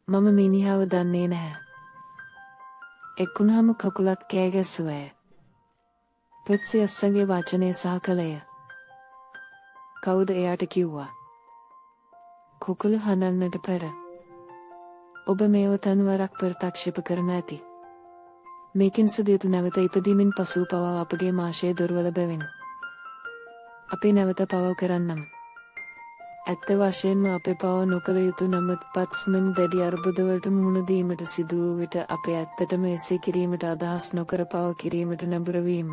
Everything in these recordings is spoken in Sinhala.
මම මිනිහාව දන්නේ නැහැ. එක්කුණාම කකුලත් කෑ ගැස්සුවය. පෙත්සියස්සගේ වචනය සහ කළය. කවුද එයාට කිව්වා? කුකුළු හඬන්නට පෙර ඔබ මේව තනුවරක් ප්‍රත්‍යක්ෂ කරන ඇති. මේකින් සිදුවතු නැවත ඉපදීමෙන් පසු පවා අපගේ මාශයේ දුර්වල බැවින් අපි නැවත පව කරන්නම්. ඇත්ත වශයෙන්ම අපේ පව නොකළ යුතු නමුත් පත්ස්මෙන් දැඩි අර්බුදවලට මුහුණ දීමට සිදු වූ විට අපේ ඇත්තටම එසේ කිරීමට අදහස් නොකර පව කිරීමට නැඹුරු වීම.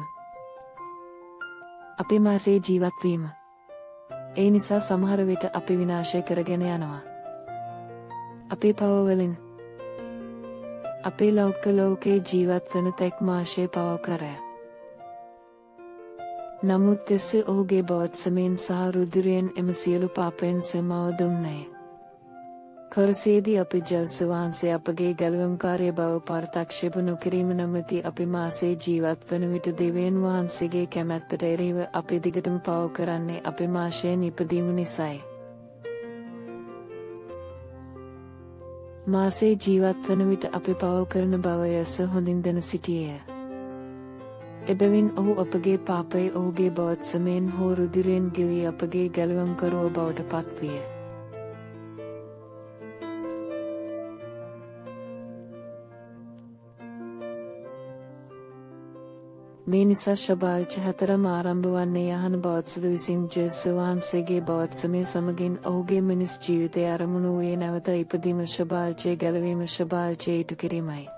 අපේ මාසයේ ජීවත් වීම. ඒ නිසා සමහර විට අපි විනාශය කරගෙන යනවා. අපේ පව වලින් අපේ ලෞකික ජීවත් වන තෙක් මාශයේ පව කරය. නමුත් එසේ ඔහුගේ බවත්සමෙන් සහ රුධිරයෙන් එම සියලු පාපයන් සමාව දුන්නේය. කරසේදී අපි ජේසුස් වහන්සේ අපගේ ගැලවීම්කාරී බව ප්‍රත්‍යක්ෂ නොකිරීම නැමැති අපි මාසේ ජීවත් වන විට දෙවියන් වහන්සේගේ කැමැත්තට එරෙහිව අපි දිගටම පව කරන්නේ අපේ මාශයෙන් ඉපදීම නිසායි. මාසේ ජීවත් වන විට අපි පව කරන බව යස හොඳින් දැන සිටියේය. එබැවින් ඔහු අපගේ පාපය ඔහුගේ බවත්සමෙන් හෝ රුධිරයෙන් ගෙවී අපගේ ගැලවීම්කරුව බවට පත්විය. මේ නිසා ශබාල්ච 4ම ආරම්භ වන්නේ යහන බවත්සද විසින් ජේසුස් වහන්සේගේ බවත්සමේ සමගින් ඔහුගේ මිනිස් ජීවිතය ආරමුණු වූයේ නැවත ඉපදීම ශබාල්චේ ගැලවීම ශබාල්චේ ඉටු කිරීමයි.